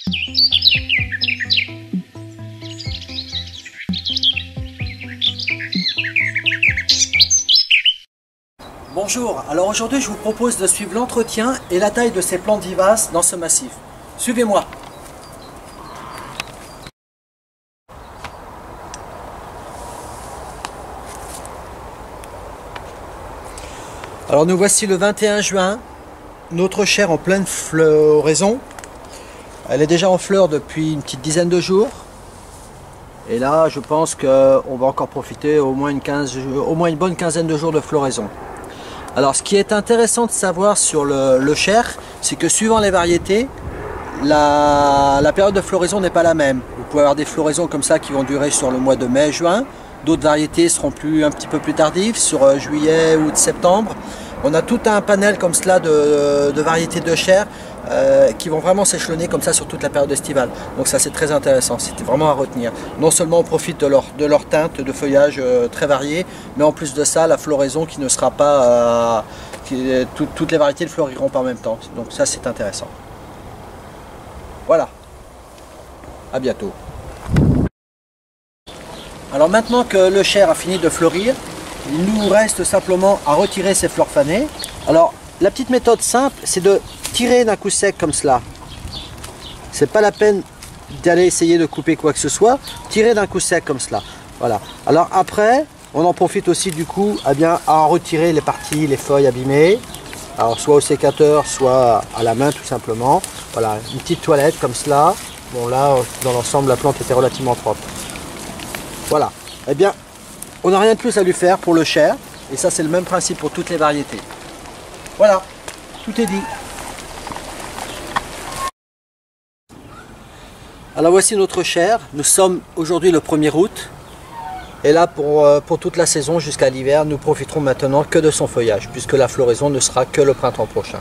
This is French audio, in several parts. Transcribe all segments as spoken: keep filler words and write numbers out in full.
Bonjour, alors aujourd'hui je vous propose de suivre l'entretien et la taille de ces plantes vivaces dans ce massif. Suivez-moi. Alors nous voici le vingt et un juin, notre chaire en pleine floraison. Elle est déjà en fleurs depuis une petite dizaine de jours. Et là je pense qu'on va encore profiter au moins une, quinze, au moins une bonne quinzaine de jours de floraison. Alors ce qui est intéressant de savoir sur le, le chaire, c'est que suivant les variétés, la, la période de floraison n'est pas la même. Vous pouvez avoir des floraisons comme ça qui vont durer sur le mois de mai, juin. D'autres variétés seront plus, un petit peu plus tardives, sur euh, juillet ou septembre. On a tout un panel comme cela de, de variétés de chair euh, qui vont vraiment s'échelonner comme ça sur toute la période estivale. Donc ça c'est très intéressant, c'était vraiment à retenir. Non seulement on profite de leur, de leur teinte, de feuillage euh, très varié, mais en plus de ça la floraison qui ne sera pas... Euh, qui, tout, toutes les variétés ne fleuriront pas en même temps. Donc ça c'est intéressant. Voilà, à bientôt. Alors maintenant que le chaire a fini de fleurir, il nous reste simplement à retirer ces fleurs fanées. Alors la petite méthode simple, c'est de tirer d'un coup sec comme cela. C'est pas la peine d'aller essayer de couper quoi que ce soit. Tirer d'un coup sec comme cela. Voilà. Alors après, on en profite aussi du coup à bien à retirer les parties, les feuilles abîmées. Alors soit au sécateur, soit à la main tout simplement. Voilà, une petite toilette comme cela. Bon là, dans l'ensemble, la plante était relativement propre. Voilà. Eh bien, on n'a rien de plus à lui faire pour le chaire. Et ça, c'est le même principe pour toutes les variétés. Voilà, tout est dit. Alors voici notre chaire. Nous sommes aujourd'hui le premier août. Et là, pour, pour toute la saison jusqu'à l'hiver, nous profiterons maintenant que de son feuillage, puisque la floraison ne sera que le printemps prochain.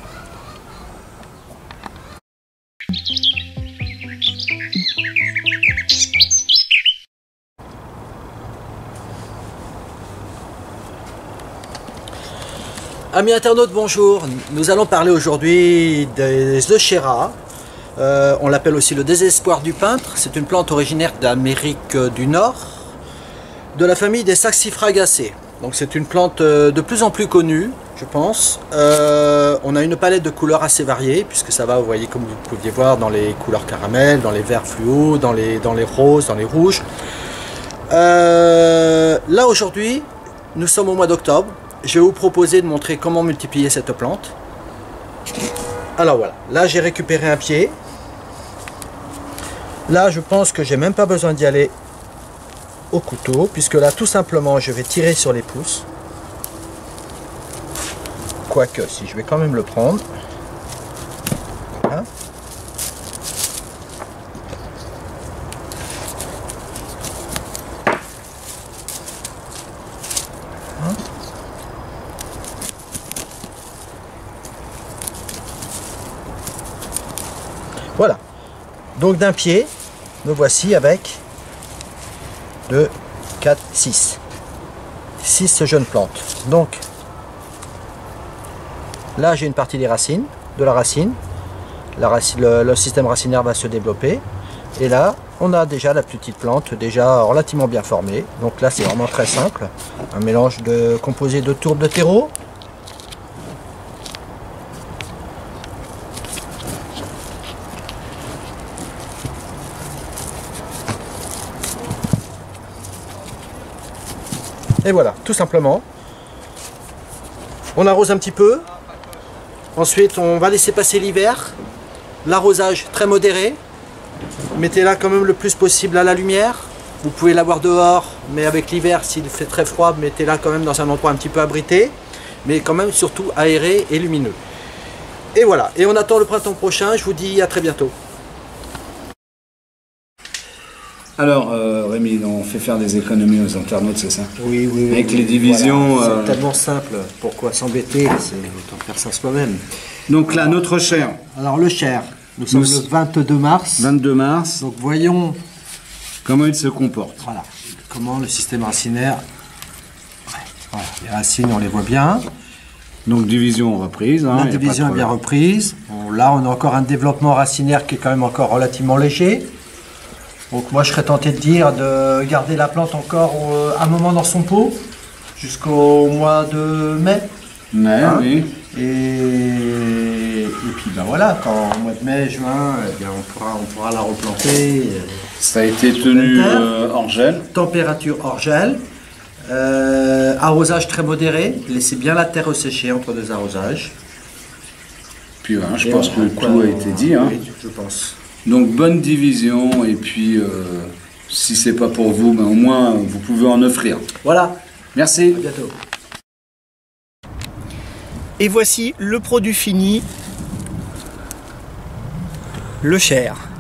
Amis internautes, bonjour. Nous allons parler aujourd'hui des Euchera. Euh, on l'appelle aussi le désespoir du peintre. C'est une plante originaire d'Amérique du Nord, de la famille des Saxifragacées. Donc c'est une plante de plus en plus connue, je pense. Euh, on a une palette de couleurs assez variée, puisque ça va, vous voyez, comme vous pouviez voir, dans les couleurs caramel, dans les verts fluo, dans les, dans les roses, dans les rouges. Euh, là aujourd'hui, nous sommes au mois d'octobre. Je vais vous proposer de montrer comment multiplier cette plante. Alors voilà, là j'ai récupéré un pied. Là je pense que j'ai même pas besoin d'y aller au couteau, puisque là tout simplement je vais tirer sur les pousses. Quoique, si je vais quand même le prendre. Voilà. Voilà, donc d'un pied, me voici avec deux, quatre, six. six jeunes plantes. Donc, là j'ai une partie des racines, de la racine. La racine le, le système racinaire va se développer. Et là, on a déjà la petite plante, déjà relativement bien formée. Donc là, c'est vraiment très simple. Un mélange de composé de tourbe de terreau. Et voilà, tout simplement. On arrose un petit peu. Ensuite, on va laisser passer l'hiver. L'arrosage très modéré. Mettez-la quand même le plus possible à la lumière. Vous pouvez l'avoir dehors, mais avec l'hiver, s'il fait très froid, mettez-la quand même dans un endroit un petit peu abrité. Mais quand même surtout aéré et lumineux. Et voilà, et on attend le printemps prochain. Je vous dis à très bientôt. Alors, euh, Rémi, on fait faire des économies aux internautes, c'est ça? Oui, oui, oui. Avec les divisions... Voilà, euh... c'est tellement simple. Pourquoi s'embêter? C'est autant faire ça soi-même. Donc là, notre chaire. Alors, le chaire. Nous sommes Nous... le vingt-deux mars. vingt-deux mars. Donc, voyons... Comment il se comporte. Voilà. Comment le système racinaire... Ouais. Voilà. Les racines, on les voit bien. Donc division reprise. Hein, La division est bien reprise. Bon, là, on a encore un développement racinaire qui est quand même encore relativement léger. Donc moi, je serais tenté de dire de garder la plante encore euh, un moment dans son pot, jusqu'au mois de mai. Mais, Hein oui. Et, et puis ben voilà, quand au mois de mai, juin, eh bien, on, pourra, on pourra la replanter. euh, Ça a été tenu euh, hors gel. Température hors gel. Euh, arrosage très modéré. Laissez bien la terre sécher entre deux arrosages. Puis hein, je Et pense on- que quoi, tout a on- été dit. Hein. Oui, je pense. Donc bonne division et puis euh, si c'est pas pour vous, ben, au moins vous pouvez en offrir. Voilà, Merci. à bientôt. Et voici le produit fini, le Cher.